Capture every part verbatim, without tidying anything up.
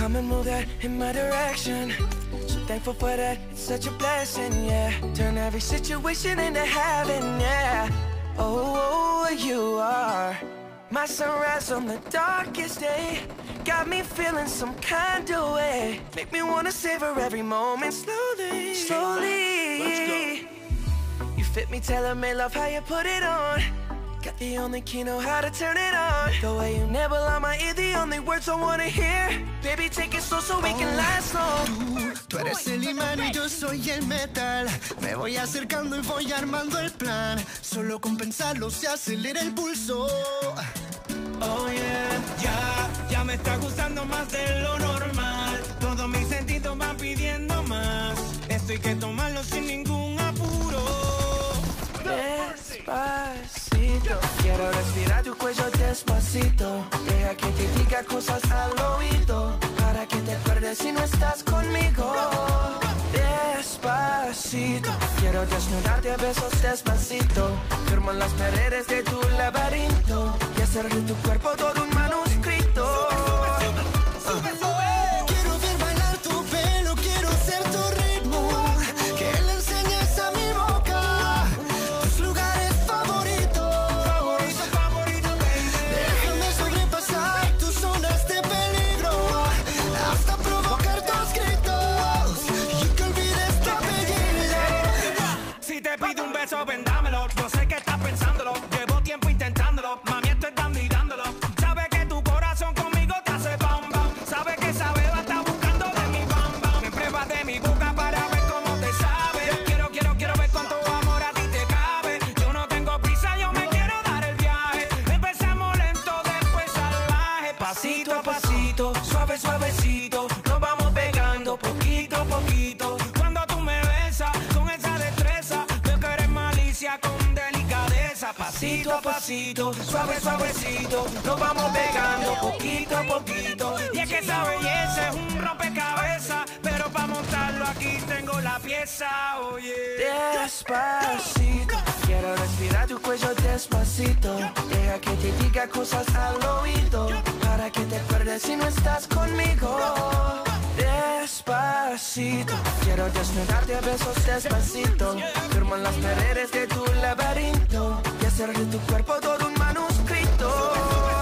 come and move that in my direction. So thankful for that, it's such a blessing, yeah. Turn every situation into heaven, yeah. Oh, you are my sunrise on the darkest day. Got me feeling some kind of way. Make me wanna savor every moment slowly, slowly. Let's go. You fit me, tailor-made, love how you put it on. Got the only key, know how to turn it on. The way you nibble on my ear, the only words I wanna hear. Baby, take it slow so we can last long. Tú, tú eres el imán y yo soy el metal. Me voy acercando y voy armando el plan. Solo con pensarlo se acelera el pulso. Oh yeah, ya, ya me está gustando más de lo normal. Todos mis sentidos van pidiendo más. Esto hay que tomarlo sin ningún apuro. Despacito, quiero respirar tu cuello despacito. Deja que te diga cosas al oído, para que te acuerdes si no estás conmigo. Despacito, quiero desnudarte a besos despacito. Firmo en las paredes de tu laberinto y hacer de tu cuerpo todo un manuscrito. Sube, sube, sube. Quiero ver bailar tu pelo, quiero ser tu ritmo. Que le enseñes a mi boca tus lugares favoritos. Favorito, favorito, baby. Déjame sobrepasar tus zonas de peligro, hasta provocar tus gritos y que olvides tu apellido. Si te pido un beso, vendámelo. Yo sé que estás pensándolo. Llevo tiempo intentándolo. Mami, estoy dando y dándolo. Sabes que tu corazón conmigo te hace bam bam. Sabes que esa beba está buscando de mi bam bam. Me pruebas de mi boca para ver cómo te sabe. Quiero, quiero, quiero ver cuánto amor a ti te cabe. Yo no tengo prisa, yo me quiero dar el viaje. Empezamos lento, después salvaje. Pasito a pasito, suave, suavecito. Nos vamos pegando poquito a poquito. Cuando tú me besas con esa destreza, veo que eres malicia con delicadeza. Pasito a pasito, suave, suavecito. Nos vamos pegando poquito a poquito. Y es que esa belleza es un rompecabezas, pero para montarlo aquí tengo la pieza, oye. Despacito, quiero respirar tu cuello despacito. Deja que te diga cosas al oído, para que te acuerdes si no estás conmigo. Despacito, quiero desnudarte a besos despacito. Firmo en las paredes de tu laberinto y hacer de tu cuerpo todo un manuscrito.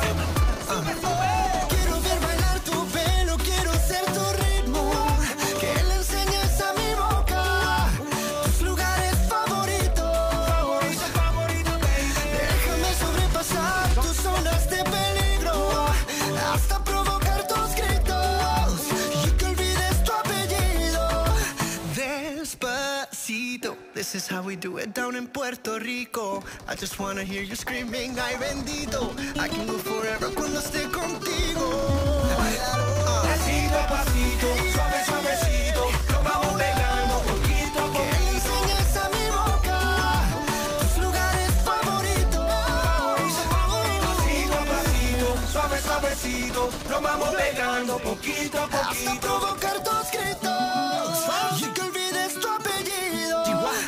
Quiero ver bailar tu pelo, quiero ser tu ritmo. Que le enseñes a mi boca tus lugares favoritos. Favorito, favorito, baby. Déjame sobrepasar tus zonas de peligro, hasta provocar tus gritos y que olvides tu apellido. Despacito, this is how we do it down in Puerto Rico. I just wanna hear you screaming, ay bendito. I can go forever cuando esté contigo. Pasito a pasito, suave, suavecito. Nos vamos pegando poquito a Que le poquito. enseñes a mi boca tus lugares favoritos. Pasito a pasito, suave, suavecito. Nos vamos pegando poquito a Hasta poquito. provocar tus gritos y que olvides tu apellido.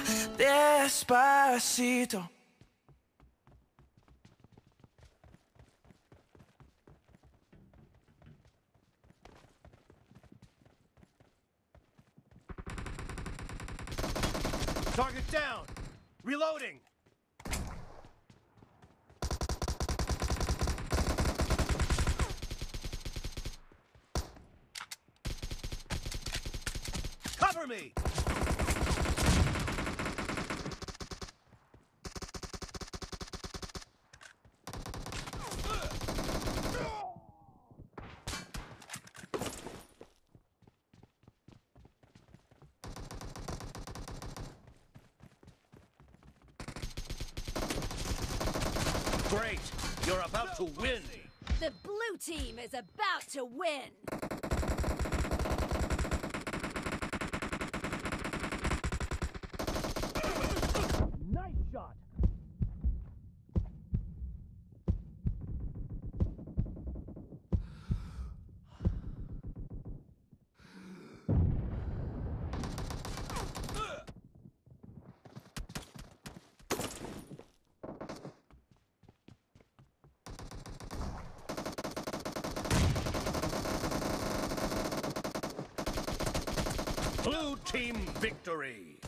Despacito. Target down. Reloading. Cover me. Great. You're about to win. The blue team is about to win. Nice shot. Victory!